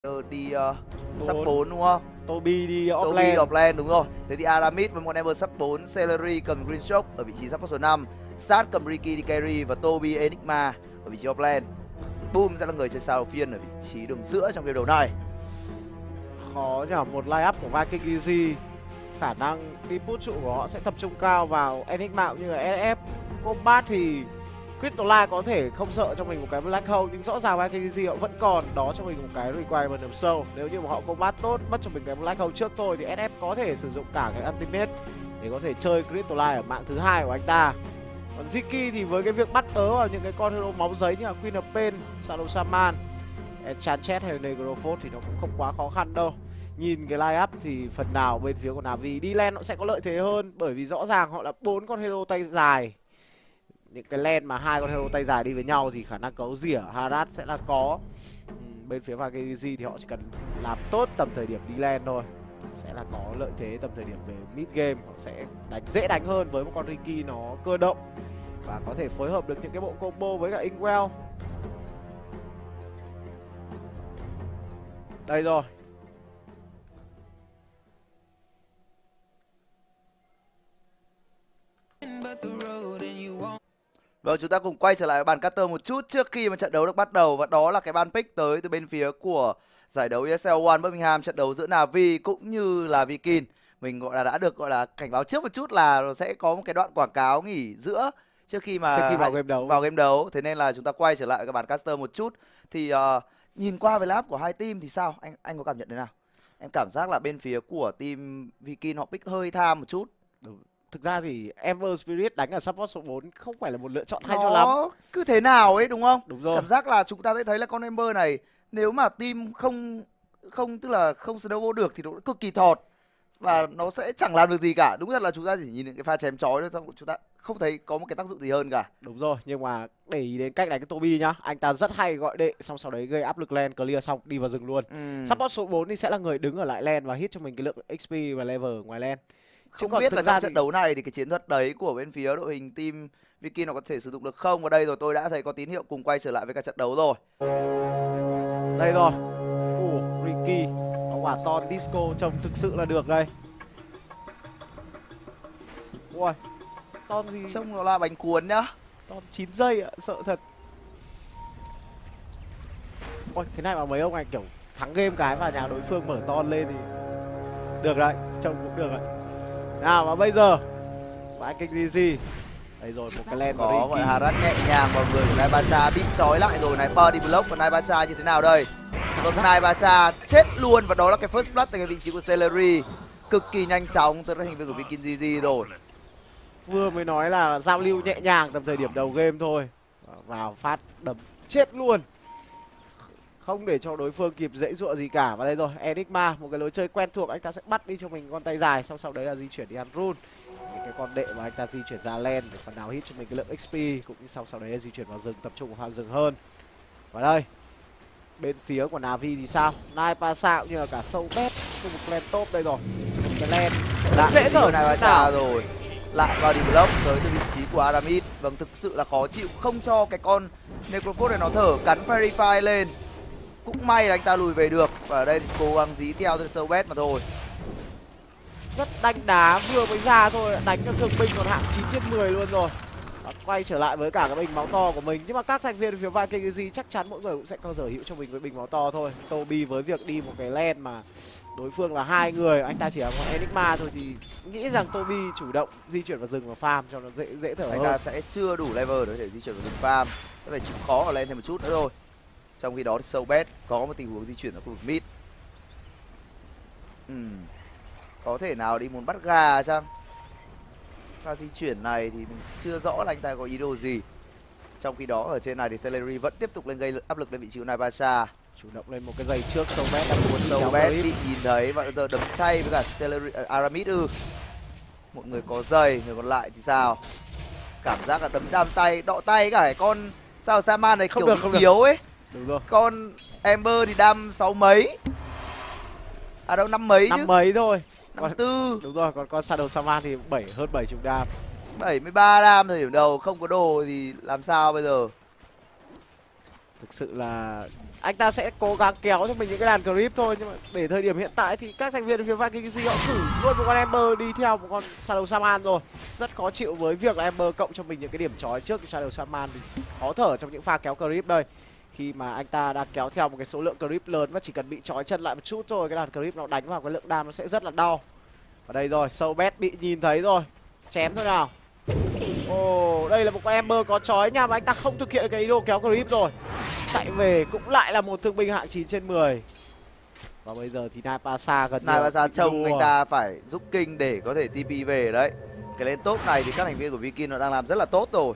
đi sắp 4 đúng không? Toby đi Toby đi offlane. offlane đúng rồi. Thế thì Aramid với một Ember sắp 4, Celery cầm Green Shock ở vị trí support số 5, Sát cầm Ricky đi carry và Toby Enigma ở vị trí offlane. Boom sẽ là người chơi sao phiên ở vị trí đường giữa trong game đầu này. Khó nhờ, một line-up của Viking Easy khả năng đi push trụ của họ sẽ tập trung cao vào Enigma cũng như là SF. Combat thì Crystalline có thể không sợ cho mình một cái Black Hole, nhưng rõ ràng Viking Easy họ vẫn còn đó cho mình một cái requirement nằm sâu. Nếu như mà họ combat tốt, mất cho mình cái Black Hole trước thôi thì SF có thể sử dụng cả cái ultimate để có thể chơi Crystalline ở mạng thứ hai của anh ta. Còn Ziki thì với cái việc bắt tớ vào những cái con hero máu giấy như là Queen of Pain, Shadow Shaman, Enchanted hay là Negrophos thì nó cũng không quá khó khăn đâu. Nhìn cái line up thì phần nào bên phía của Na'Vi đi lane nó sẽ có lợi thế hơn, bởi vì rõ ràng họ là 4 con hero tay dài. Những cái lane mà 2 con hero tay dài đi với nhau thì khả năng cấu rỉa Harat sẽ là có. Bên phía Viking thì họ chỉ cần làm tốt tầm thời điểm đi lane thôi, sẽ là có lợi thế tầm thời điểm về mid game. Họ sẽ dễ đánh hơn với một con Ricky nó cơ động và có thể phối hợp được những cái bộ combo với cả Inkwell. Đây rồi. Vâng, chúng ta cùng quay trở lại bàn Caster một chút trước khi mà trận đấu được bắt đầu, và đó là cái ban pick tới từ bên phía của giải đấu ESL One Birmingham, trận đấu giữa Na'Vi cũng như là Viking. Mình gọi là đã được gọi là cảnh báo trước một chút là sẽ có một cái đoạn quảng cáo nghỉ giữa trước khi vào game đấu. Thế nên là chúng ta quay trở lại cái bàn Caster một chút. Thì nhìn qua với lap của hai team thì sao? Anh có cảm nhận thế nào? Em cảm giác là bên phía của team Viking họ pick hơi tham một chút. Thực ra thì Ember Spirit đánh ở support số 4 không phải là một lựa chọn hay cho lắm. Cứ thế nào ấy đúng không? Đúng rồi. Cảm giác là chúng ta sẽ thấy là con Ember này nếu mà team không tức là không snowball được thì nó cực kỳ thọt và nó sẽ chẳng làm được gì cả. Đúng là chúng ta chỉ nhìn những cái pha chém chói thôi, xong chúng ta không thấy có một cái tác dụng gì hơn cả. Đúng rồi, nhưng mà để ý đến cách đánh cái Toby nhá, anh ta rất hay gọi đệ, xong sau đấy gây áp lực lane, clear xong đi vào rừng luôn. Support số 4 thì sẽ là người đứng ở lại lane và hit cho mình cái lượng XP và level ở ngoài lane. Không biết là trong trận đấu này thì cái chiến thuật đấy của bên phía đội hình team Viking nó có thể sử dụng được không? Và đây rồi, tôi đã thấy có tín hiệu cùng quay trở lại với cả trận đấu rồi. Đây rồi. Ricky, quả ton disco trông thực sự là được đây. Ui, ton gì? Trông nó là bánh cuốn nhá. Ton 9 giây ạ, sợ thật. Ôi, thế này mà mấy ông này kiểu thắng game cái và nhà đối phương mở ton lên thì được đấy, trông cũng được đấy. Nào và bây giờ Viking GG. Đây rồi, một cái lane có gọi là Harat nhẹ nhàng vào người của Naibasa, bị trói lại rồi này, body block của Naibasa như thế nào đây? Naibasa chết luôn, và đó là cái first blood tại cái vị trí của Celery. Cực kỳ nhanh chóng từ các thành viên của Viking GG rồi. Vừa mới nói là giao lưu nhẹ nhàng tầm thời điểm đầu game thôi, vào phát đấm chết luôn, không để cho đối phương kịp dễ dụa gì cả. Và đây rồi, Enigma, một cái lối chơi quen thuộc, anh ta sẽ bắt đi cho mình con tay dài, sau đấy là di chuyển đi ăn rune, những cái con đệ mà anh ta di chuyển ra lane để phần nào hit cho mình cái lượng XP, cũng như sau đấy là di chuyển vào rừng, tập trung vào rừng hơn. Và đây, bên phía của Na'Vi thì sao? Naipasa cũng như là cả sâu bét cùng một lane top đây rồi, cái lane dễ thở Naipasa rồi, lại body block tới từ vị trí của Aramid. Vâng, thực sự là khó chịu, không cho cái con Necrophos này nó thở, cắn Verify lên. Cũng may là anh ta lùi về được, và ở đây thì cố gắng dí theo từ sâu bét mà thôi. Rất đánh đá, vừa mới ra thôi đánh cho thương binh còn hạng 9/10 luôn rồi. Và quay trở lại với cả cái bình máu to của mình, nhưng mà các thành viên phía Viking chắc chắn mỗi người cũng sẽ có sở hữu cho mình với bình máu to thôi. Toby với việc đi một cái lane mà đối phương là 2 người, anh ta chỉ là một Enigma thôi thì nghĩ rằng Toby chủ động di chuyển vào rừng và farm cho nó dễ thở hơn. Anh ta sẽ chưa đủ level để di chuyển vào rừng farm, sẽ phải chịu khó ở lên thêm một chút nữa thôi. Trong khi đó thì Soulbet có một tình huống di chuyển ở khu vực mid. Có thể nào đi muốn bắt gà chăng? Pha di chuyển này thì mình chưa rõ là anh ta có ý đồ gì. Trong khi đó ở trên này thì Celery vẫn tiếp tục lên gây áp lực lên vị trí của Naibasa. Chủ động lên một cái giày trước, Soulbet đang muốn Soulbet bị nhìn thấy và giờ đấm chay với cả Celery, Aramid một người có giày, người còn lại thì sao? Cảm giác là đấm đam tay, đọ tay cả cái con sao Saman này không kiểu bị yếu ấy. Đúng rồi. Con Ember thì đam 6 mấy. À đâu 5 mấy chứ. 5 mấy thôi. 54. Đúng rồi, còn con Shadow Saman thì hơn 70 đam. 73 đam thời điểm đầu, không có đồ thì làm sao bây giờ? Thực sự là anh ta sẽ cố gắng kéo cho mình những cái đàn creep thôi, nhưng mà để thời điểm hiện tại thì các thành viên phía Vikings họ cử luôn một con Ember đi theo một con Shadow Shaman rồi. Rất khó chịu với việc là Ember cộng cho mình những cái điểm chói trước Shadow Shaman thì khó thở trong những pha kéo creep đây. Khi mà anh ta đang kéo theo một cái số lượng creep lớn và chỉ cần bị trói chân lại một chút thôi, cái đàn creep nó đánh vào cái lượng đam nó sẽ rất là đau. Ở đây rồi, Soulbet bị nhìn thấy rồi, chém thôi nào. Ồ, đây là một con Ember có chói nha, mà anh ta không thực hiện cái ý đồ kéo creep rồi. Chạy về cũng lại là một thương binh hạng 9/10. Và bây giờ thì Naipasa gần như Naipasa trông anh ta phải giúp kinh để có thể TP về đấy. Cái lên top này thì các thành viên của Viking nó đang làm rất là tốt rồi.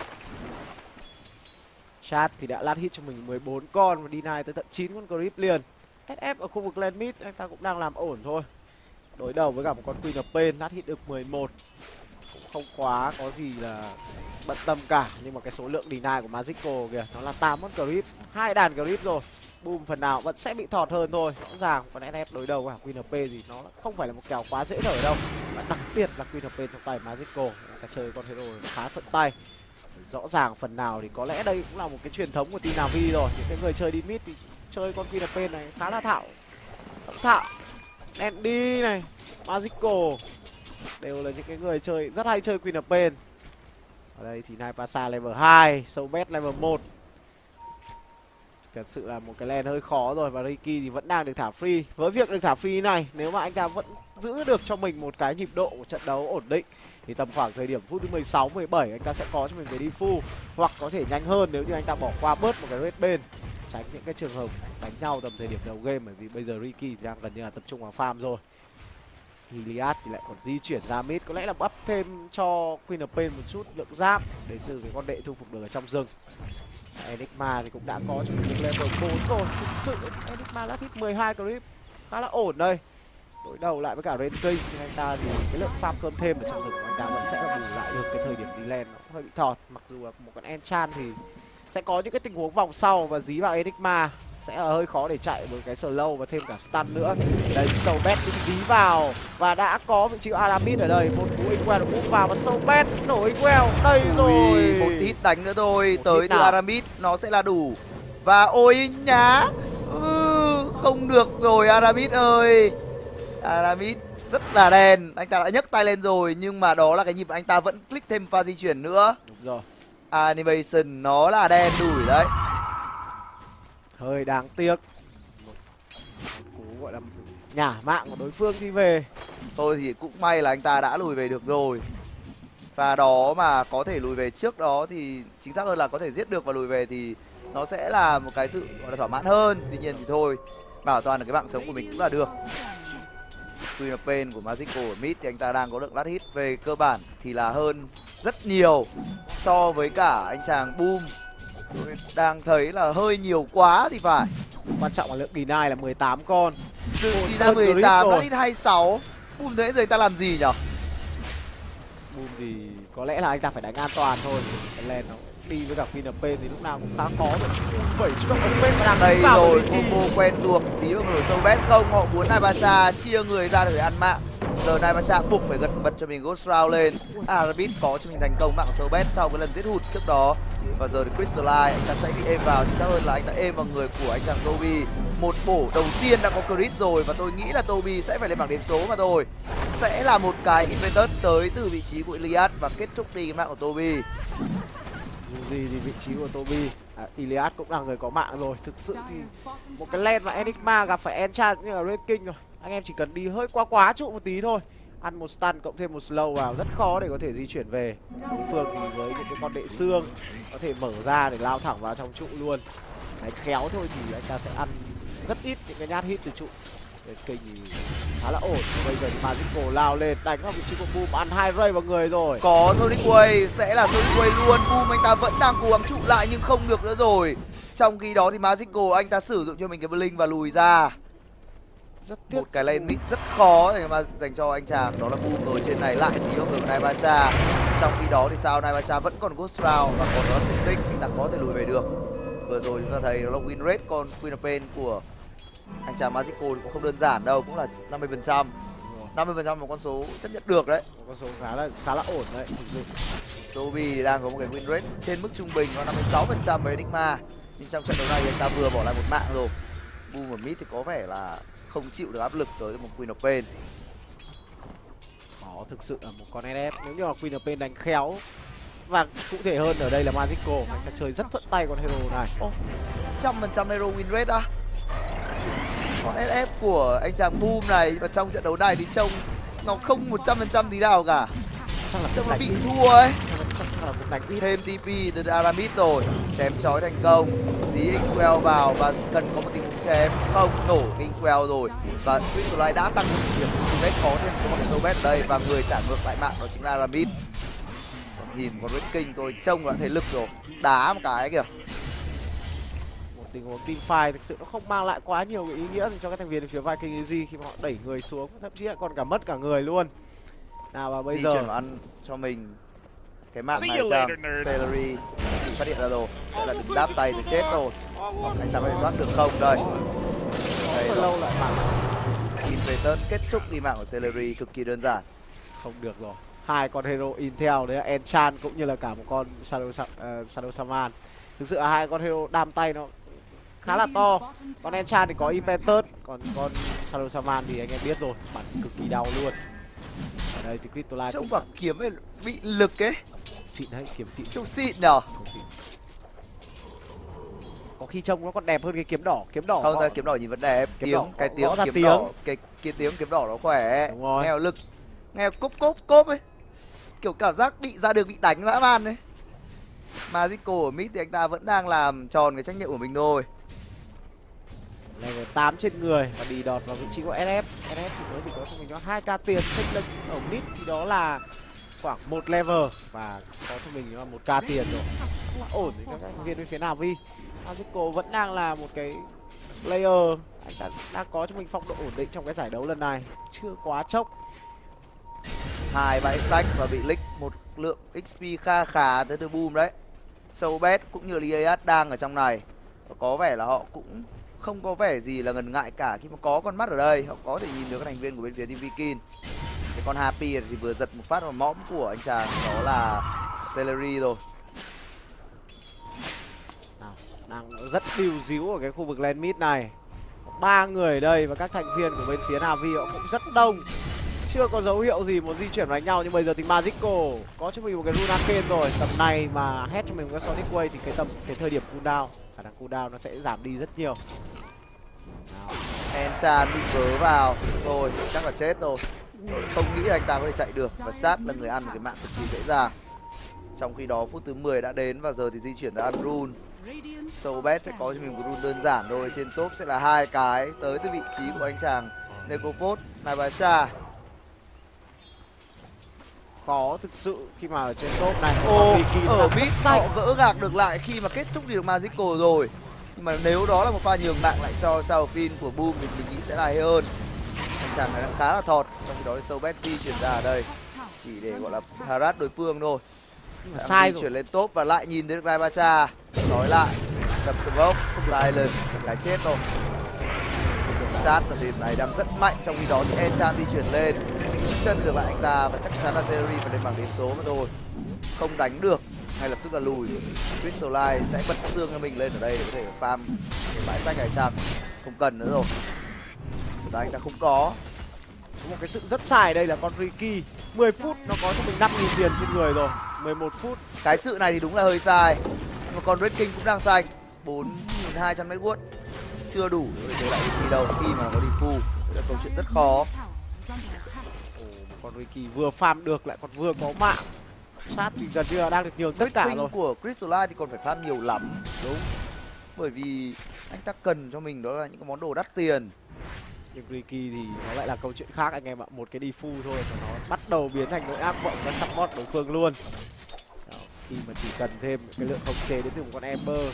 Chat thì đã lát hit cho mình 14 con và deny tới tận 9 con creep liền. SF ở khu vực lane mid anh ta cũng đang làm ổn thôi. Đối đầu với cả một con Queen of Pain, lát hit được 11. Cũng không quá có gì là bận tâm cả, nhưng mà cái số lượng deny của Magical kìa, nó là 8 con creep, 2 đàn creep rồi. Boom phần nào vẫn sẽ bị thọt hơn thôi. Rõ ràng còn SF đối đầu với Queen of Pain thì nó không phải là một kèo quá dễ thở đâu. Và đặc biệt là Queen of Pain trong tay Magical, người ta chơi con hero khá thuận tay. Rõ ràng phần nào thì có lẽ đây cũng là một cái truyền thống của team Navi rồi. Những cái người chơi đi mid thì chơi con Queen of Pain này khá là thạo. Andy này, Magical đều là những cái người chơi rất hay chơi Queen of Pain. Ở đây thì Naipasa level 2, Soulbet level 1. Thật sự là một cái lane hơi khó rồi, và Ricky thì vẫn đang được thả free. Với việc được thả free này, nếu mà anh ta vẫn giữ được cho mình một cái nhịp độ của trận đấu ổn định thì tầm khoảng thời điểm phút thứ 16, 17 anh ta sẽ có cho mình cái đi full, hoặc có thể nhanh hơn nếu như anh ta bỏ qua bớt một cái red bên, tránh những cái trường hợp đánh nhau tầm thời điểm đầu game, bởi vì bây giờ Ricky đang gần như là tập trung vào farm rồi. Iliad thì lại còn di chuyển ra mid, có lẽ là bắp thêm cho Queen of Pain một chút lượng giáp đến từ cái con đệ thu phục được ở trong rừng. Enigma thì cũng đã có cho mình level 4 rồi. Thực sự Enigma đã hit 12 creep, khá là ổn đây. Đối đầu lại với cả Red King thì anh ta thì cái lượng farm cơm thêm ở trong rừng của anh ta vẫn sẽ bù lại được cái thời điểm đi lên nó hơi bị thọt. Mặc dù là một con Enchant thì sẽ có những cái tình huống vòng sau và dí vào Enigma sẽ là hơi khó để chạy với cái slow và thêm cả stun nữa. Đây Soulbet cũng dí vào và đã có vị trí Aramid ở đây. Một cú Inkwell được búp vào và Soulbet nổ Inkwell. Đây rồi. Một hit đánh nữa thôi, tới từ Aramid nó sẽ là đủ. Và ôi nhá, không được rồi Aramid ơi. Aramid rất là đen, anh ta đã nhấc tay lên rồi, nhưng mà đó là cái nhịp anh ta vẫn click thêm pha di chuyển nữa. Đúng rồi. Animation nó là đen đủi đấy. Hơi đáng tiếc. Một cú gọi là nhả mạng của đối phương đi về. Tôi thì cũng may là anh ta đã lùi về được rồi. Và đó mà có thể lùi về trước đó thì chính xác hơn là có thể giết được và lùi về thì nó sẽ là một cái sự gọi là thỏa mãn hơn. Tuy nhiên thì thôi, bảo toàn được cái mạng sống của mình cũng là được. Queen of Pain của Magical ở mid thì anh ta đang có lượng last hit về cơ bản thì là hơn rất nhiều so với cả anh chàng Boom. Tôi đang thấy là hơi nhiều quá thì phải. Quan trọng là lượng deny là 18 con. Deny 18, last hit 26. Boom thế giờ anh ta làm gì nhở? Boom thì có lẽ là anh ta phải đánh an toàn thôi. Cái lane nó đi với cả Queen of Pain thì lúc nào cũng khá khó rồi. Vậy Strong of Pain đang đây rồi, combo quen thuộc tí vào người Soulbet không, họ muốn Naipasa chia người ra để ăn mạng. Giờ Naipasa buộc phải bật cho mình Ghost Round lên. Arabit có cho mình thành công mạng của Soulbet sau cái lần giết hụt trước đó. Và giờ thì Crystalline anh ta sẽ bị êm vào, chính xác hơn là anh ta êm vào người của anh chàng Toby. Một bổ đầu tiên đã có crit rồi và tôi nghĩ là Toby sẽ phải lên bảng điểm số mà thôi. Sẽ là một cái Inventus tới từ vị trí của Iliad và kết thúc đi cái mạng của Toby. Gì thì vị trí của Toby, Iliad cũng là người có mạng rồi. Thực sự thì một cái lane mà Enigma gặp phải Enchant như là Red King rồi, anh em chỉ cần đi hơi quá trụ một tí thôi, ăn một stun cộng thêm một slow vào rất khó để có thể di chuyển về. Đối phương thì với những cái con đệ xương có thể mở ra để lao thẳng vào trong trụ luôn. Đấy, khéo thôi thì anh ta sẽ ăn rất ít những cái nhát hit từ trụ. Red King thì khá là ổn. Bây giờ thì Magical lao lên đánh vào vị trí của Boom, ăn 2 ray vào người rồi. Có Sonic Wave, sẽ là Sonic Wave luôn. Boom anh ta vẫn đang cố gắng trụ lại nhưng không được nữa rồi. Trong khi đó thì Magical anh ta sử dụng cho mình cái Blink và lùi ra. Rất tiếc. Một cái lane mid rất khó để mà dành cho anh chàng, đó là Boom rồi. Trên này lại dí vào người của Naipasa. Trong khi đó thì sao Naipasa vẫn còn Ghost Round và còn đó là Stick, anh ta có thể lùi về được. Vừa rồi chúng ta thấy đó là win rate con Queen of Pain của anh chàng Magical thì cũng không đơn giản đâu, cũng là 50%. 50% là một con số chấp nhận được đấy. Một con số khá là ổn đấy. Toby thì đang có một cái win rate trên mức trung bình, nó 56% với Enigma. Nhưng trong trận đấu này thì anh ta vừa bỏ lại một mạng rồi. Boom ở mid thì có vẻ là không chịu được áp lực tới một Queen of Pain. Đó thực sự là một con SF. Nếu như là Queen of Pain đánh khéo và cụ thể hơn ở đây là Magical, anh ta chơi rất thuận tay con hero này. 100% hero win rate á. Con SF của anh chàng Boom này và trong trận đấu này thì trông nó không 100% tí nào cả. Chắc là Trông nó đánh bị thua ấy. chắc là cũng đánh ít. Thêm TP từ Aramid rồi, chém chói thành công, dí X-Well vào và cần có một tình huống chém không nổ cái X-Well rồi và Crystal Light đã tăng một điểm Red có thêm một con sâu bet ở đây và người trả ngược lại mạng đó chính là Aramid. Nhìn con Red King tôi trông đã thấy lực rồi, đá một cái kìa. Một tình huống team fight thực sự nó không mang lại quá nhiều ý nghĩa cho các thành viên phía Viking Easy khi mà họ đẩy người xuống, thậm chí lại còn cả mất cả người luôn. Nào và bây Di giờ chuyển ăn cho mình cái mạng này chăng Celery bị phát hiện ra rồi sẽ là đứng đáp tay thì chết rồi. Anh ta có thể thoát được không đây? Đây lâu lại mà Inflated kết thúc đi mạng của Celery cực kỳ đơn giản. không được rồi. Hai con hero Intel đấy là Enchant cũng như là cả một con Shadow Shaman. Thực sự là hai con hero đam tay nó khá là to. Con Enchant thì có Impetus, còn con Shadow Shaman thì anh em biết rồi, bắn cực kỳ đau luôn. Ở đây thì Crystal Light Trông cũng quả kiếm ấy bị lực ấy, xịn đấy, kiếm xịn. trông xịn nhở. Có khi trông nó còn đẹp hơn cái kiếm đỏ. Kiếm đỏ Không, họ- ta kiếm đỏ nhìn vẫn đẹp. Kiếm Tiếng đỏ, cái gõ tiếng ra kiếm tiếng. đỏ, cái tiếng kiếm đỏ nó khỏe. Đúng rồi. Nghe lực, nghe cốp ấy, kiểu cảm giác bị ra đường bị đánh dã man đấy. Magical ở mid thì anh ta vẫn đang làm tròn cái trách nhiệm của mình thôi. level 8 trên người và đi đọt vào vị trí của SF. SF thì mới chỉ có cho mình có 2k tiền, chênh lệch ở mid thì đó là khoảng 1 level và có cho mình là 1k tiền rồi. Là ổn với các thành viên bên phía Navi. Magical vẫn đang là một cái player, anh ta đang có cho mình phong độ ổn định trong cái giải đấu lần này, chưa quá chốc. 2 stack và bị lick một lượng XP kha khá tới từ Boom đấy. Soulbet cũng như Lias đang ở trong này. Và có vẻ là họ cũng không có vẻ gì là ngần ngại cả khi mà có con mắt ở đây. Họ có thể nhìn được các thành viên của bên phía Team Viking. Cái con Happy thì vừa giật một phát vào mõm của anh chàng đó là Celery rồi. Nào, đang rất điêu díu ở cái khu vực lane mid này. Có 3 người ở đây và các thành viên của bên phía Navi họ cũng rất đông. Chưa có dấu hiệu gì muốn di chuyển đánh nhau, nhưng bây giờ thì Magical có cho mình một cái rune arcane rồi. Tầm này mà hết cho mình một cái Sonic Wave thì cái thời điểm cooldown, khả năng cooldown nó sẽ giảm đi rất nhiều. Nào, Enchan bị vớ vào rồi, chắc là chết rồi. Không nghĩ là anh ta có thể chạy được và sát là người ăn một cái mạng cực kỳ dễ dàng. Trong khi đó phút thứ 10 đã đến và giờ thì di chuyển ra ăn rune. Soulbet sẽ có cho mình một rune đơn giản thôi. Trên top sẽ là 2 cái tới từ vị trí của anh chàng Necropod, Naivasha. có thực sự khi mà ở trên top này Ồ, Viking ở đang mid rất xanh. họ gỡ gạc được lại khi mà kết thúc được Magical rồi. Nhưng mà nếu đó là một pha nhường mạng lại cho Saofin của Boom thì mình nghĩ sẽ là hay hơn. Anh chàng này đang khá là thọt, trong khi đó thì Soulbet di chuyển ra ở đây chỉ để gọi là harass đối phương thôi. Nhưng mà Đang sai di rồi. chuyển lên top và lại nhìn thấy Naivasha nói lại sập smoke silence cái chết rồi. Sát ở điểm này đang rất mạnh, trong khi đó thì Enchan di chuyển lên giữ chân được lại anh ta và chắc chắn là Celery phải lên bảng điểm số mà thôi, không đánh được ngay lập tức là lùi. Crystal Light sẽ bật xương cho mình lên ở đây để có thể farm cái bãi tách này chăng, không cần nữa rồi, người ta anh ta không có. Có một cái sự rất sai ở đây là con Ricky. 10 phút nó có cho mình 5.000 tiền trên người rồi. 11 phút. Cái sự này thì đúng là hơi sai, nhưng mà con Red King cũng đang xanh 4.200 network chưa đủ để lấy lại Ricky đâu, khi mà có đi full sẽ là câu chuyện rất khó. Ồ, một con Ricky vừa farm được lại còn vừa có mạng. Sát thì gần như là đang được nhường tất cả King rồi. của Crystal Light thì còn phải farm nhiều lắm, đúng, bởi vì anh ta cần cho mình đó là những cái món đồ đắt tiền. Nhưng Ricky thì nó lại là câu chuyện khác anh em ạ. Một cái defu thôi và nó bắt đầu biến thành nỗi ác mộng và support đối phương luôn. Đó, khi mà chỉ cần thêm cái lượng khống chế đến từ một con Ember.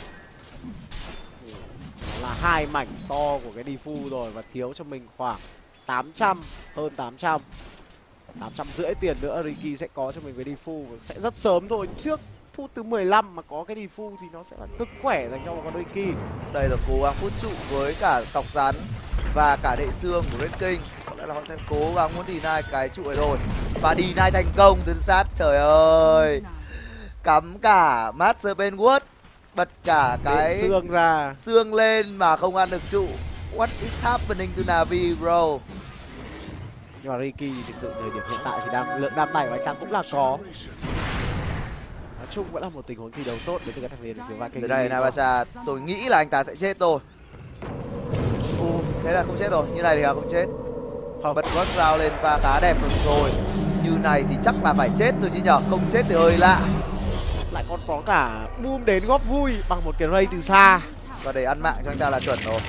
Nó là 2 mảnh to của cái defu rồi và thiếu cho mình khoảng 800, hơn 800. 850 tiền nữa Ricky sẽ có cho mình với defu, sẽ rất sớm thôi, trước phút thứ 15 mà có cái defu thì nó sẽ là cực khỏe dành cho một con Ricky. Đây là cố gắng hút trụ với cả cọc rắn và cả đệ xương của Red King, có lẽ là họ sẽ cố gắng muốn deny cái trụ này rồi và deny thành công từ sát. Trời ơi, cắm cả Master Penwood bật cả cái xương ra, xương lên mà không ăn được trụ. What is happening to Na'Vi bro? nhưng mà Ricky thực sự thời điểm hiện tại thì lượng đam tay của anh ta cũng là có. Nói chung vẫn là một tình huống thi đấu tốt đến từ các thành viên phía Dưới đây Navasha, tôi nghĩ là anh ta sẽ chết thôi. Thế là không chết rồi, như này thì là không chết. Không. Bật work round lên pha khá đẹp rồi. Như này thì chắc là phải chết thôi chứ nhở, không chết thì hơi lạ. Lại còn có cả boom đến góp vui bằng một cái ray từ xa. Và để ăn mạng cho anh ta là chuẩn rồi.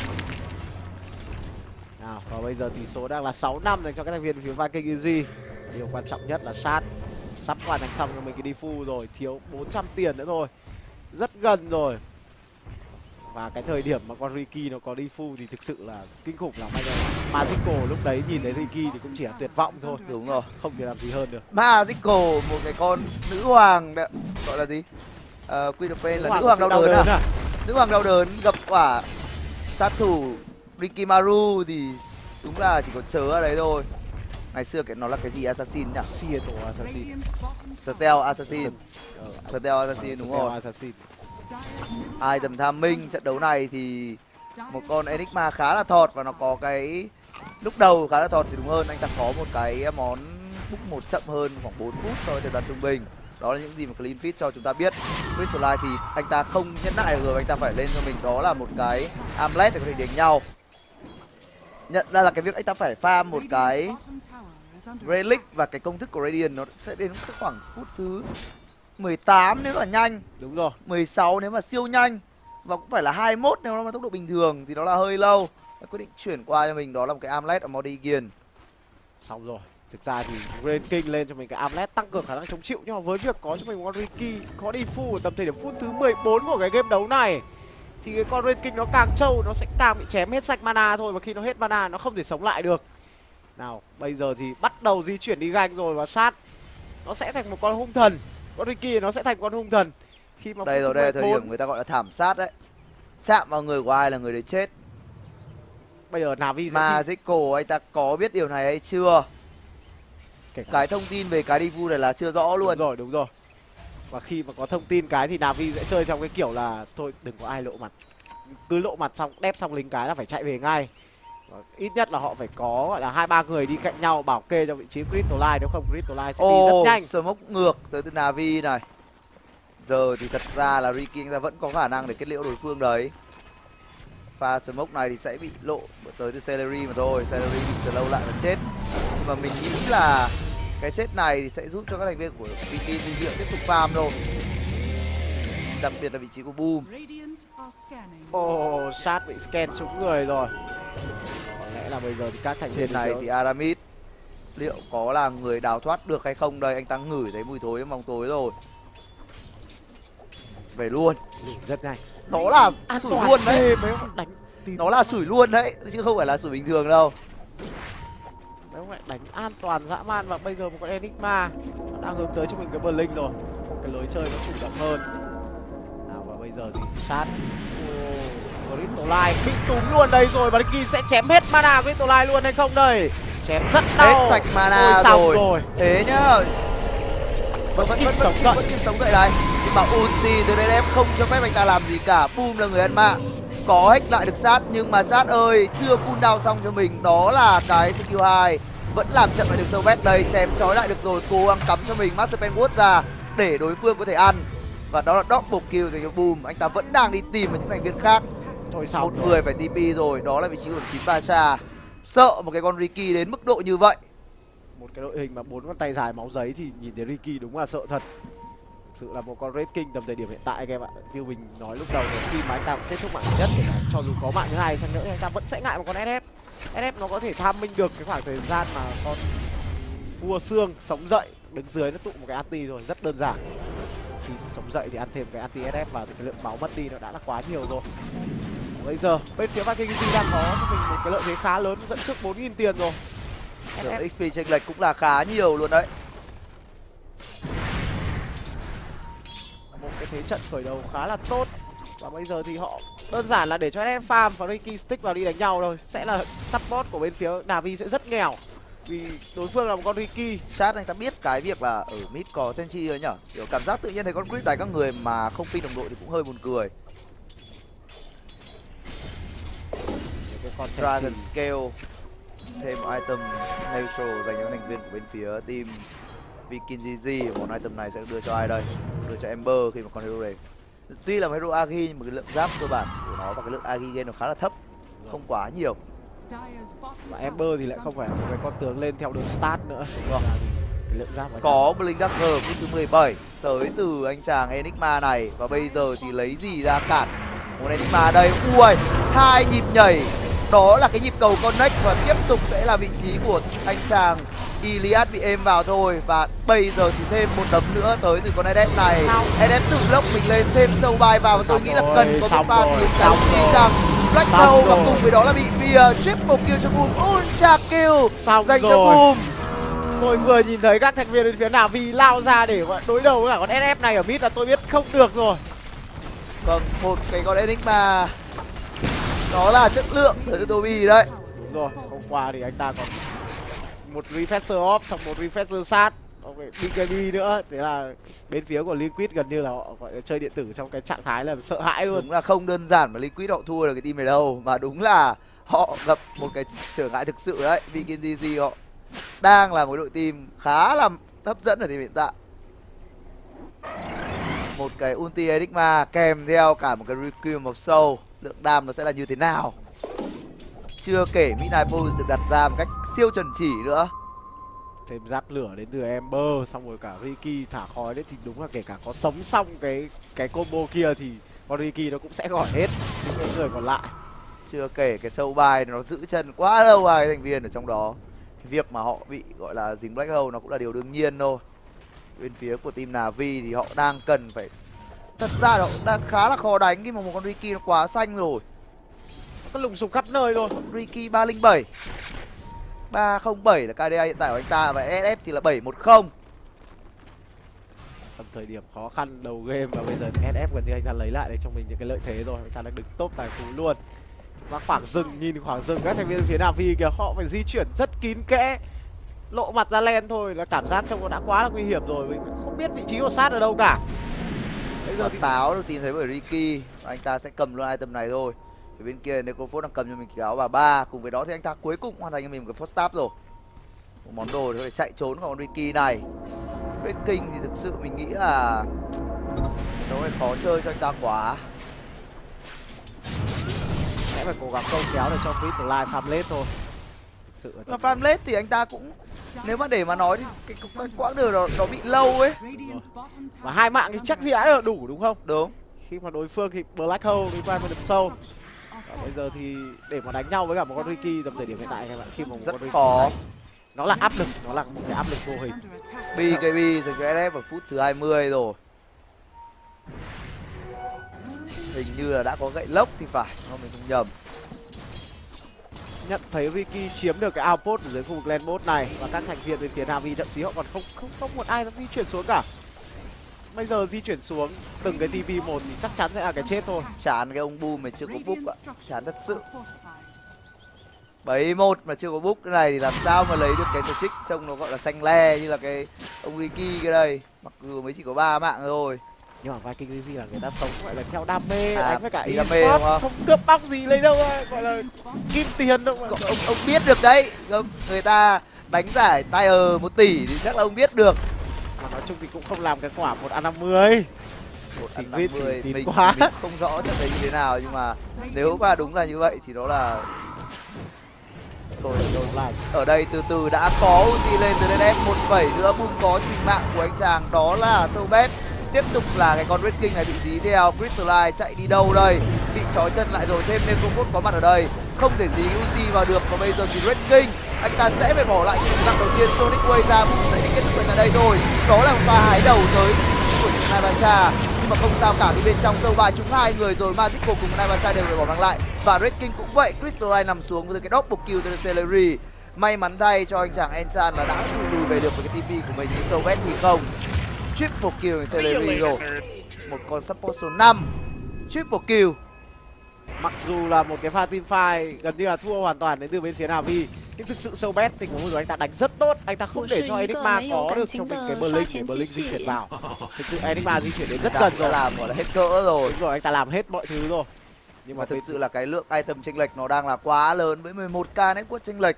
Nào, và bây giờ tỷ số đang là 6-5 dành cho các thành viên phía Vakegizi. Điều quan trọng nhất là sát sắp hoàn thành xong cho mình cái Difu rồi, thiếu 400 tiền nữa thôi. Rất gần rồi. Và cái thời điểm mà con Ricky nó có Difu thì thực sự là kinh khủng lắm anh em. Magical lúc đấy nhìn thấy Ricky thì cũng chỉ là tuyệt vọng thôi. Đúng rồi. Không thể làm gì hơn được. Magical, một cái con nữ hoàng đấy, gọi là gì? Queen of Pain là nữ hoàng đau đớn à? Nữ hoàng đau đớn gặp quả sát thủ Rikimaru thì đúng là chỉ có chớ ở đấy thôi. Ngày xưa nó là cái gì assassin nhỉ? Seattle Assassin. Stealth Assassin. Stealth Assassin đúng rồi. Assassin. Ai tầm tham minh trận đấu này thì một con Enigma khá là thọt và nó có cái lúc đầu khá là thọt thì đúng hơn, anh ta có một cái món book 1 chậm hơn khoảng 4 phút so với thời gian trung bình. Đó là những gì mà Clean Fit cho chúng ta biết. Crystalline thì anh ta không nhẫn nại được rồi, anh ta phải lên cho mình đó là một cái Amulet để có thể đánh nhau. Nhận ra là cái việc anh ta phải farm một cái Relic và cái công thức của Radiant nó sẽ đến khoảng phút thứ 18 nếu là nhanh. Đúng rồi. 16 nếu mà siêu nhanh. Và cũng phải là 21 nếu mà tốc độ bình thường thì nó là hơi lâu. Tôi quyết định chuyển qua cho mình đó là một cái Amulet ở Morrigan. Xong rồi. Thực ra thì Rain King lên cho mình cái Amulet tăng cường khả năng chống chịu, nhưng mà với việc có cho mình một con Ricky có Difu ở tầm thời điểm phút thứ 14 của cái game đấu này thì cái con Rain King nó càng trâu nó sẽ càng bị chém hết sạch mana thôi, và khi nó hết mana nó không thể sống lại được. Nào, bây giờ thì bắt đầu di chuyển đi ganh rồi, và sát nó sẽ thành một con hung thần. Con Ricky nó sẽ thành con hung thần. Khi mà đây rồi, đây là thời điểm người ta gọi là thảm sát đấy. Chạm vào người của ai là người đấy chết. Bây giờ Na'Vi sẽ Magical anh ta có biết điều này hay chưa? Cái thông tin về cái Difu này là chưa rõ luôn. Đúng rồi. Và khi mà có thông tin cái thì Na'Vi sẽ chơi trong cái kiểu là thôi đừng có ai lộ mặt. Cứ lộ mặt xong đép xong lính cái là phải chạy về ngay. Và ít nhất là họ phải có gọi là 2-3 người đi cạnh nhau bảo kê cho vị trí Crystalline, nếu không Crystalline sẽ đi rất nhanh. Smoke ngược tới từ Na'Vi này. Giờ thì thật ra là Ricky anh ta vẫn có khả năng để kết liễu đối phương đấy. Pha smoke này thì sẽ bị lộ tới từ Celery mà thôi. Celery bị slow lại và chết. Nhưng mà mình nghĩ là cái chết này thì sẽ giúp cho các thành viên của Ricky tiếp tục farm thôi. Đặc biệt là vị trí của Boom. Sát bị scan trúng người rồi. Có lẽ là bây giờ thì các thành viên này thì Aramis liệu có là người đào thoát được hay không đây? Anh ta ngửi thấy mùi thối trong bóng tối rồi. Về luôn. Rất nhanh. Nó là sủi luôn đấy. Đánh nó là sủi luôn đấy chứ không phải là sủi bình thường đâu. Mấy ông lại đánh an toàn dã man, và bây giờ một con Enigma đang hướng tới cho mình cái Blink rồi. Một cái lối chơi nó chủ động hơn. Nào, và bây giờ thì sát Crystalline bị túm luôn đây rồi, và Ricky sẽ chém hết mana Crystalline luôn hay không đây? Chém rất đau. Hết sạch mana rồi. Thế nhá. Vẫn sống dậy này. Nhưng mà ulti từ đây em không cho phép anh ta làm gì cả. Boom là người ăn mạng. Có hack lại được sát, nhưng mà sát ơi chưa cooldown xong cho mình. Đó là cái skill 2. Vẫn làm chậm lại được sâu vét đây. Chém trói lại được rồi, cố gắng cắm cho mình Master Penwood ra để đối phương có thể ăn. Và đó là double kill dành cho Boom. Anh ta vẫn đang đi tìm vào những thành viên khác. Thôi sao một người phải TP rồi. Đó là vị trí của 9 Pasha. Sợ một cái con Ricky đến mức độ như vậy. Một cái đội hình mà 4 con tay dài máu giấy thì nhìn thấy Ricky đúng là sợ thật. Thực sự là một con Red King tầm thời điểm hiện tại anh em ạ. Như mình nói lúc đầu là khi mà anh ta kết thúc mạng thứ nhất, cho dù có mạng thứ hai chăng nữa thì anh ta vẫn sẽ ngại một con SF. SF nó có thể tham minh được cái khoảng thời gian mà con vua xương sống dậy đứng dưới nó tụ một cái anti rồi, rất đơn giản. Khi sống dậy thì ăn thêm cái anti SF vào thì cái lượng máu mất đi nó đã là quá nhiều rồi. Bây giờ bên phía Vakegizi đang có cho mình một cái lợi thế khá lớn, dẫn trước 4.000 tiền rồi. XP chênh lệch cũng là khá nhiều luôn đấy. Một cái thế trận khởi đầu khá là tốt. Và bây giờ thì họ đơn giản là để cho SF farm và Ricky stick vào đi đánh nhau thôi. Sẽ là support của bên phía Na'Vi sẽ rất nghèo. vì đối phương là một con Riki. Sát anh ta biết cái việc là ở mid có Senchi rồi nhở, kiểu cảm giác tự nhiên thấy con Chris đánh các người mà không pin đồng đội thì cũng hơi buồn cười. Cái con Dragon Senchi. Scale thêm item neutral dành cho thành viên của bên phía team Viking GG. Món item này sẽ đưa cho ai đây? Đưa cho Ember khi mà con hero này tuy là một hero Agi nhưng mà cái lượng giáp cơ bản của nó và cái lượng Agi gen nó khá là thấp, không quá nhiều. Và Ember thì lại không phải là một cái con tướng lên theo đường start nữa. Vâng. Cái lượng giáp Có Blink Dagger phút thứ 17 tới từ anh chàng Enigma này, và bây giờ thì lấy gì ra cản một Enigma đây. Ui, 2 nhịp nhảy, đó là cái nhịp cầu connect và tiếp tục sẽ là vị trí của anh chàng Iliad bị êm vào thôi. Và bây giờ thì thêm một đấm nữa tới từ con Edep này. Edep tự lốc mình lên thêm sâu bài vào và tôi nghĩ là cần có một pha sử dụng cái ulti rằng Black Hole, và cùng với đó là bị triple kill cho Boom, ultra kill dành cho Boom. Tôi vừa nhìn thấy các thành viên bên phía Na'Vi lao ra để đối đầu với cả con SF này ở mid là tôi biết không được rồi. Vâng, một cái con Enigma nó là chất lượng từ Toby đấy. Đúng rồi, hôm qua thì anh ta còn một refresher off xong một refresher sát, BKB nữa. Thế là bên phía của Liquid gần như là họ gọi là chơi điện tử trong cái trạng thái là sợ hãi luôn. Đúng là không đơn giản mà Liquid họ thua được cái team này đâu, mà đúng là họ gặp một cái trở ngại thực sự đấy. Viking GG họ đang là một đội team khá là hấp dẫn ở thời điểm hiện tại. Một cái ulti Enigma kèm theo cả một cái Requiem of Soul, lượng đam nó sẽ là như thế nào? Chưa kể Midnight Pulse được đặt ra một cách siêu chuẩn chỉ nữa. Thêm giáp lửa đến từ Ember, xong rồi cả Riki thả khói đấy, thì đúng là kể cả có sống xong cái combo kia thì con Riki nó cũng sẽ gọi hết những người còn lại. Chưa kể cái sâu bài nó giữ chân quá lâu hai thành viên ở trong đó. Cái việc mà họ bị gọi là dính Black Hole nó cũng là điều đương nhiên thôi. Bên phía của team Na'Vi thì họ đang cần phải, thật ra nó đang khá là khó đánh khi mà một con Riki nó quá xanh rồi. Nó có lùng sục khắp nơi rồi. Riki 307 307 là KDA hiện tại của anh ta, và SF thì là 710. Tầm thời điểm khó khăn đầu game và bây giờ SF gần như anh ta lấy lại để cho mình những cái lợi thế rồi. Anh ta đang đứng top tài phú luôn. Và khoảng rừng, nhìn khoảng rừng các thành viên phía Na'Vi kìa, họ phải di chuyển rất kín kẽ, lộ mặt ra len thôi là cảm giác trông nó đã quá là nguy hiểm rồi. Mình không biết vị trí của sát ở đâu cả. Bây giờ thì táo được tìm thấy bởi Riki, và anh ta sẽ cầm luôn item này thôi. Phía bên kia Necrophos đang cầm cho mình cái áo bà ba. Cùng với đó thì anh ta cuối cùng hoàn thành cho mình một cái first stab rồi, một món đồ để có thể chạy trốn khỏi con Riki này. Red King thì thực sự mình nghĩ là trận đấu này khó chơi cho anh ta quá. sẽ phải cố gắng câu kéo để cho Crystal Light farmless thôi. Thực sự Và farmless thì anh ta cũng, nếu mà để mà nói thì cái quãng đường nó bị lâu ấy. và 2 mạng thì chắc gì đã là đủ đúng không? Đúng. Khi mà đối phương thì Black Hole đi qua được sâu. Và bây giờ thì để mà đánh nhau với cả một con Riki tầm thời điểm hiện tại các bạn, khi mà một Rất con Riki khó. nó là áp lực, nó là một cái áp lực vô hình. BKB dành cho SF ở phút thứ 20 rồi. Hình như là đã có gậy lốc thì phải, không mình không nhầm. Nhận thấy Riki chiếm được cái outpost ở dưới khu vực lane bot này, và các thành viên bên phía Na'Vi thậm chí họ còn không một ai dám di chuyển xuống cả. Bây giờ di chuyển xuống từng cái TP một thì chắc chắn sẽ là cái chết thôi. Chán cái ông Boom mà chưa có book ạ, chán thật sự. 71 mà chưa có book cái này thì làm sao mà lấy được cái trích trông nó gọi là xanh le như là cái ông Riki cái đây. Mặc dù mới chỉ có 3 mạng thôi. Nhưng mà Viking GG là người ta sống gọi là theo đam mê, À, đánh với cả đi đam mê đúng eSport, không? không cướp bóc gì lấy đâu, gọi là kim tiền đâu mà. Ông biết được đấy, người ta đánh giải tire 1 tỷ thì chắc là ông biết được. Mà nói chung thì cũng không làm cái quả 1/50. Một Xin ăn viết 50 tín mình quá. không rõ trận đấy như thế nào, nhưng mà nếu mà đúng là như vậy thì đó là thôi Lại ở đây từ từ đã có ulti lên từ DNF. 1-7 nữa Boom có trình mạng của anh chàng đó là Soulbet. Tiếp tục là cái con Red King này bị dí theo. Crystal Light chạy đi đâu đây, bị trói chân lại rồi. Thêm Necrophos có mặt ở đây, không thể dí ulti vào được. Và bây giờ thì Red King anh ta sẽ phải bỏ lại những đoạn đầu tiên. Sonic Wave ra cũng sẽ bị kết thúc tại đây thôi. Đó là một pha hái đầu tới của Naivasha, nhưng mà không sao cả vì bên trong sâu bài chúng 2 người rồi. Magical cùng Naivasha đều phải bỏ mạng lại, và Red King cũng vậy. Crystal Light nằm xuống với cái double kill từ Celery. May mắn thay cho anh chàng Enchan là đã rùi lùi về được với cái TP của mình, nhưng Soulbet thì không. Triple kill từ Celery rồi, một con support số 5 triple kill. mặc dù là một cái pha team fight gần như là thua hoàn toàn đến từ bên phía Na'Vi, Nhưng thực sự Soulbet tình huống vừa rồi anh ta đánh rất tốt, anh ta không để cho Enigma có được cho mình cái Blink để Blink di chuyển vào. Thực sự Enigma di chuyển đến rất gần rồi, làm gọi là hết cỡ rồi. đúng rồi, anh ta làm hết mọi thứ rồi. Nhưng mà thực sự là cái lượng item chênh lệch nó đang là quá lớn với 11k network chênh lệch.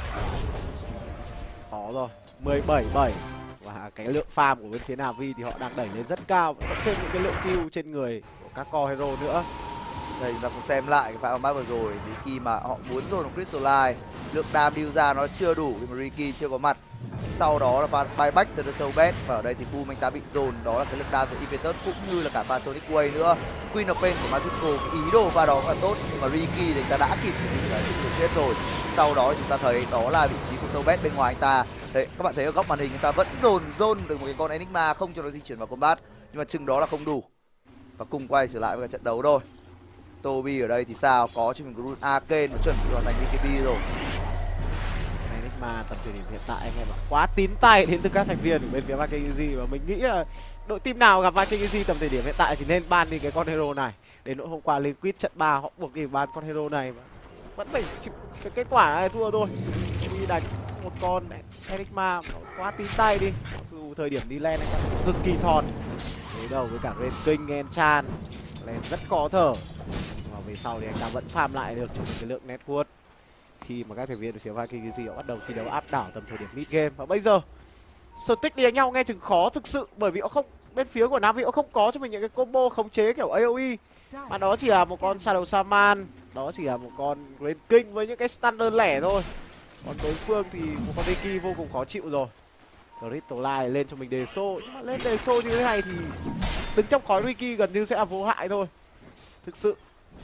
Khó rồi, 17-7. Và cái lượng farm của bên phía Na'Vi thì họ đang đẩy lên rất cao, có thêm những cái lượng kill trên người của các core hero nữa. Đây chúng ta cùng xem lại cái pha match vừa rồi, thì khi mà họ muốn dồn vào Crystalline, lượng đam deal ra nó chưa đủ vì mà Ricky chưa có mặt. Sau đó là pha buyback từ The Soulbet, và ở đây thì Boom anh ta bị dồn, đó là cái lượng đam từ Inventus cũng như là cả pha Sonic Wave nữa. Queen of Pain của Magical, cái ý đồ pha đó là tốt, nhưng mà Ricky thì anh ta đã kịp xử lý sự chết rồi. Sau đó chúng ta thấy đó là vị trí của Soulbet bên ngoài anh ta. Đấy, các bạn thấy ở góc màn hình anh ta vẫn dồn được một cái con Enigma không cho nó di chuyển vào combat, nhưng mà chừng đó là không đủ. Và cùng quay trở lại với cái trận đấu thôi. Toby ở đây thì sao? Có cho mình cái rune Arcane và chuẩn bị hoàn thành BKB rồi. Enigma tầm thời điểm hiện tại anh em ạ, quá tín tay đến từ các thành viên của bên phía Vikings, và mình nghĩ là đội team nào gặp Vikings tầm thời điểm hiện tại thì nên ban đi cái con hero này. Đến nỗi hôm qua Liquid trận 3 họ buộc đi ban con hero này mà vẫn phải chịu cái kết quả này, thua thôi. Đi đánh một con Enigma quá tín tay đi. Dù thời điểm đi lên anh ta cực kỳ thòn. Đối đầu với cả Red King, Enchant lên rất khó thở. Và về sau thì anh ta vẫn farm lại được cho cái lượng network khi mà các thành viên ở phía Vikings họ bắt đầu thi đấu áp đảo tầm thời điểm mid game. Và bây giờ stick đi đánh nhau nghe chừng khó thực sự, bởi vì họ không, bên phía của Na'Vi họ không có cho mình những cái combo khống chế kiểu AoE, mà đó chỉ là một con Shadow Shaman, đó chỉ là một con Red King với những cái stun đơn lẻ thôi. Còn đối phương thì một con Ricky vô cùng khó chịu rồi. Crystalline lên cho mình đề xô, nhưng mà lên đề xô như thế này thì đứng trong khói Ricky gần như sẽ là vô hại thôi. Thực sự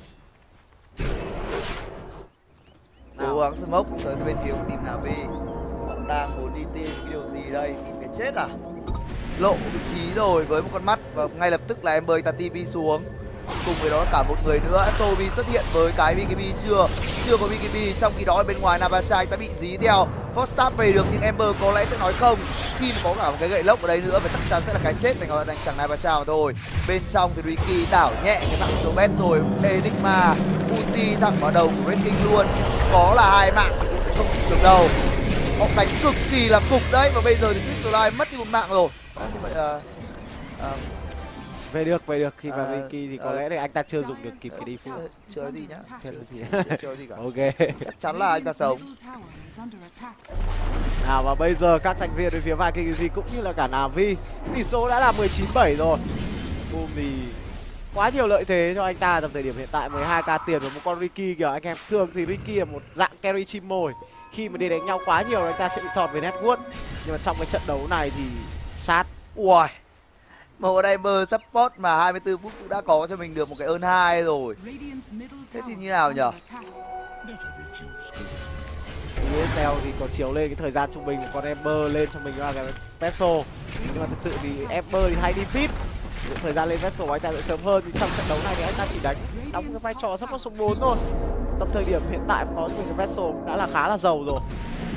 Cố gắng smoke tới bên phía của team Na'Vi. Họ đang muốn đi tìm cái điều gì đây? Tìm cái chết à? Lộ vị trí rồi với một con mắt, và ngay lập tức là em bơi ta TV xuống. Cùng với đó cả một người nữa, Toby xuất hiện với cái BKB chưa có BKB. Trong khi đó ở bên ngoài Navasha anh ta bị dí theo. Foxtap về được nhưng Ember có lẽ sẽ nói không khi mà có cả một cái gậy lốc ở đây nữa, và chắc chắn sẽ là cái chết dành cho chàng Navasha mà thôi. Bên trong thì Ricky đảo nhẹ cái thằng Soulbet rồi, Enigma ulti thẳng vào đầu của Red King luôn. Có là 2 mạng thì cũng sẽ không chịu được đâu. Họ đánh cực kỳ là cục đấy, và bây giờ thì Crystalline mất đi một mạng rồi. Như vậy là về được khi mà Ricky thì có lẽ thì anh ta chưa dùng được kịp cái default. Chơi gì nhá? Chơi gì cả. Ok. Chắc chắn là anh ta sống. Nào và bây giờ các thành viên bên phía Vikings cũng như là cả Na'Vi, tỷ số đã là 19-7 rồi. Boom thì quá nhiều lợi thế cho anh ta tầm thời điểm hiện tại, 12k tiền và một con Ricky kìa anh em. Thường thì Ricky là một dạng carry chim mồi, khi mà đi đánh nhau quá nhiều anh ta sẽ bị thọt về network, nhưng mà trong cái trận đấu này thì sát. Ui, một Dimer support mà 24 phút cũng đã có cho mình được một cái ơn 2 rồi. Thế thì như nào nhở? ESL thì có chiếu lên cái thời gian trung bình của con Ember lên cho mình là cái Vessel, nhưng mà thực sự thì Ember thì hay đi pit, thời gian lên Vessel anh ta sẽ sớm hơn. Thì trong trận đấu này thì anh ta chỉ đóng cái vai trò support số 4 thôi. Tầm thời điểm hiện tại có mình cái Vessel đã là khá là giàu rồi.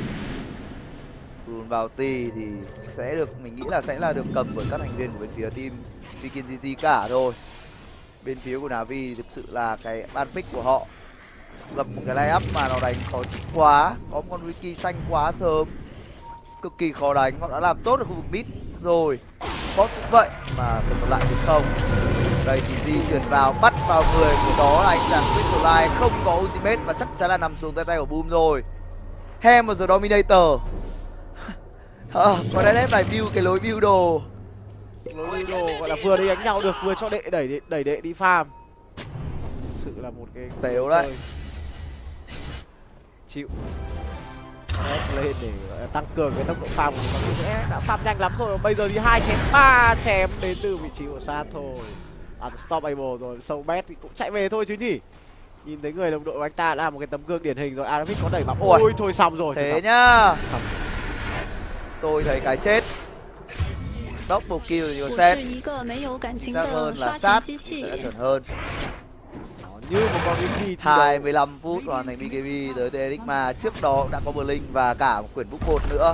Rune vào thì sẽ được, mình nghĩ là sẽ là được cầm bởi các thành viên của bên phía team Viking cả thôi. Bên phía của Na'Vi thực sự là cái ban pick của họ gặp một cái line up mà nó đánh khó chịu quá, có một con Ricky xanh quá sớm, cực kỳ khó đánh. Họ đã làm tốt ở khu vực mid rồi, bot cũng vậy mà phần còn lại thì không. Đây thì di chuyển vào, bắt vào người của đó là anh chàng Crystalline, không có ultimate và chắc chắn là nằm xuống tay của Boom rồi. Hem một giờ Dominator. Còn LF này build cái lối build đồ. Lối đồ gọi là vừa đi đánh nhau được, vừa cho đệ đẩy đệ đi farm. Thực sự là một cái tếu đấy. Chịu lên để tăng cường cái tốc độ farm của mình, đã farm nhanh lắm rồi. Bây giờ thì 2 chém 3 chém đến từ vị trí của sát thôi. Unstoppable rồi. Soulbet thì cũng chạy về thôi chứ nhỉ. Nhìn thấy người đồng đội của anh ta đã là một cái tấm gương điển hình rồi. Aramis có đẩy bóng. Ôi thôi xong rồi. Thế nhá. Tôi thấy cái chết. Double kill thì có set. Chắc hơn là sát sẽ chuẩn hơn. Như một con Ricky 25 phút hoàn thành BKB tới Enigma. Trước đó đã có Blink và cả một quyển book 1 nữa.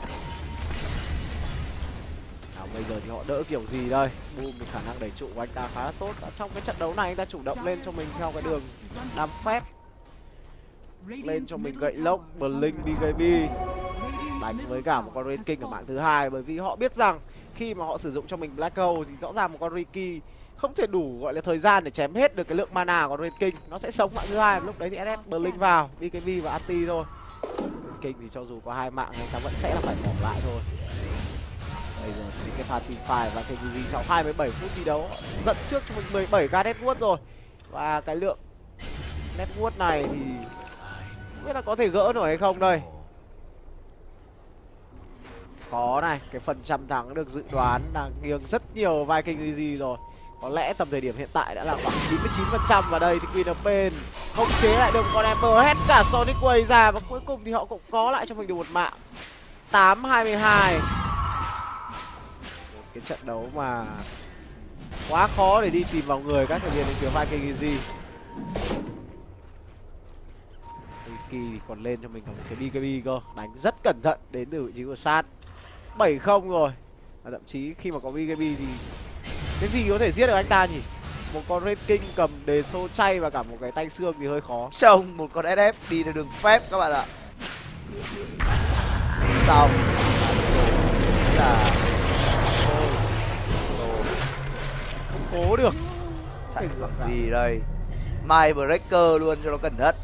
Nào bây giờ thì họ đỡ kiểu gì đây? Boom thì khả năng đẩy trụ của anh ta khá là tốt. Trong cái trận đấu này anh ta chủ động lên cho mình theo cái đường đam phép. lên cho mình gậy lốc Blink BKB đánh với cả một con Rain King ở mạng thứ hai, bởi vì họ biết rằng khi mà họ sử dụng cho mình Black Hole thì rõ ràng một con Riki không thể đủ gọi là thời gian để chém hết được cái lượng mana của Rain King, nó sẽ sống mạng thứ hai. Lúc đấy thì SF Blink vào BKB và anti thôi. Rain King thì cho dù có 2 mạng anh ta vẫn sẽ là phải bỏ lại thôi. Bây giờ thì cái pha team fight và KGG sau 27 phút thi đấu dẫn trước cho mình 17k network rồi, và cái lượng network này thì không biết là có thể gỡ nổi hay không đây. Có này, cái phần trăm thắng được dự đoán đang nghiêng rất nhiều vai KGG rồi. Có lẽ tầm thời điểm hiện tại đã là khoảng 99%, và đây thì Queen of Pain khống chế lại được một con Ember, hết cả Sonic Wave ra, và cuối cùng thì họ cũng có lại cho mình được một mạng. 8-22. Cái trận đấu mà quá khó để đi tìm vào người các thành viên đến phía vai KGG. Riki thì còn lên cho mình có một cái BKB cơ, đánh rất cẩn thận đến từ vị trí của Sát. 7-0 rồi, và thậm chí khi mà có BKB thì cái gì có thể giết được anh ta nhỉ? Một con Red King cầm đề xô chay và cả một cái tay xương thì hơi khó. Trông một con SF đi theo đường phép các bạn ạ. Xong là không cố được. chạy bằng gì đây, My Breaker luôn cho nó cẩn thận.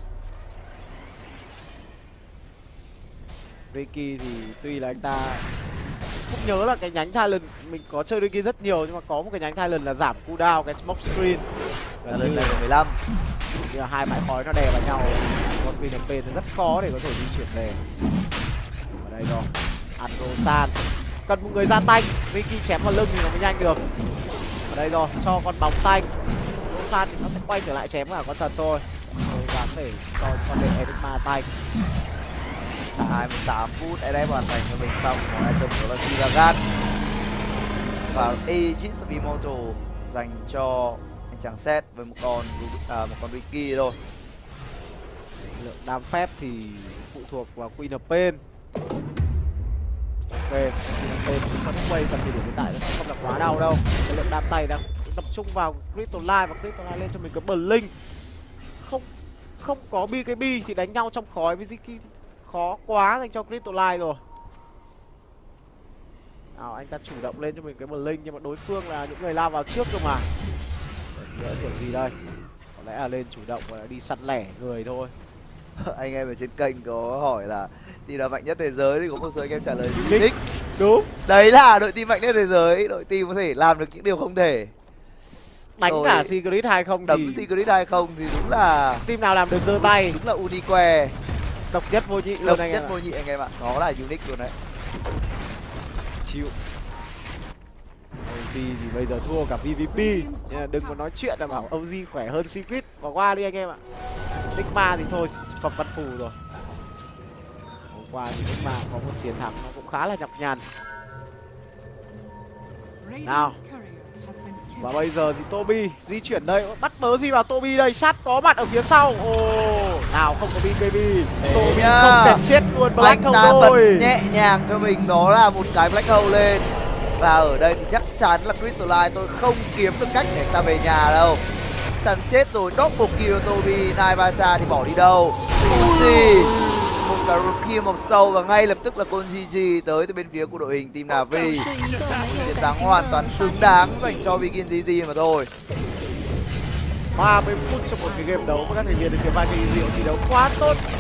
Riki thì tuy là anh ta không nhớ là cái nhánh Talon, mình có chơi Riki rất nhiều nhưng mà có một cái nhánh Talon là giảm cooldown cái smoke screen. Là lần này 15. Như là 2 bãi khói nó đè vào nhau, con Queen of Pain rất khó để có thể di chuyển về. Ở đây rồi, Androsan cần một người ra tanh, Riki chém vào lưng thì nó mới nhanh được. Ở đây rồi, cho con bóng tanh, Androsan nó sẽ quay trở lại chém cả con thần thôi. Cố gắng để cho con để Enigma tanh. 28 phút SF hoàn thành cho mình xong món item đó là Siragat và Aegis of Immortal dành cho anh chàng Set với một con Riki thôi. Lượng đam phép thì phụ thuộc vào Queen of Pain. Ok, Queen of Pain Sonic Wave tầm thời điểm hiện tại nó sẽ không là quá đau đâu. Cái lượng đam tay đang tập trung vào Crystal Light, và Crystal Light lên cho mình cái Blink. Không có BKB thì đánh nhau trong khói với Ziki khó quá dành cho Crystal Light rồi. Nào, anh ta chủ động lên cho mình cái Blink nhưng mà đối phương là những người lao vào trước cơ mà. Đỡ kiểu gì đây? Có lẽ là lên chủ động và đi săn lẻ người thôi. Anh em ở trên kênh có hỏi là team nào mạnh nhất thế giới thì có một số anh em trả lời Nick. Đúng. Đấy là đội team mạnh nhất thế giới, đội team có thể làm được những điều không thể. Đánh Rồi cả Secret hay không đấm thì Secret hay không thì đúng là team nào làm được giơ tay. đúng là Unique Độc nhất vô nhị độc luôn anh nhất em vô ạ. nhị anh em ạ, nó là Unique luôn đấy. Chịu. OG thì bây giờ thua cả PVP, nên là đừng có nói chuyện là bảo OG khỏe hơn Secret. Bỏ qua đi anh em ạ. Sigma thì thôi, phập văn phù rồi. Hôm qua thì Sigma có một chiến thắng nó cũng khá là nhọc nhằn. Nào. Và bây giờ thì Tobi di chuyển đây, bắt bớ gì vào Tobi đây, Sát có mặt ở phía sau. Ồ, nào không có BKB. Tobi không thể chết luôn Black Anh ta Hole bật rồi. nhẹ nhàng cho mình đó là một cái Black Hole lên. Và ở đây thì chắc chắn là Crystal Light tôi không kiếm được cách để anh ta về nhà đâu. Chắn chết rồi, double kill Tobi, Naivasa thì bỏ đi đâu. Uzi, một cái kill mọc sâu và ngay lập tức là con GG tới từ bên phía của đội hình team Navi. Chiến thắng hoàn toàn xứng đáng dành cho Begin GG mà thôi. 30 phút trong một cái game đấu với các thành viên đến phía Vikings thi đấu quá tốt.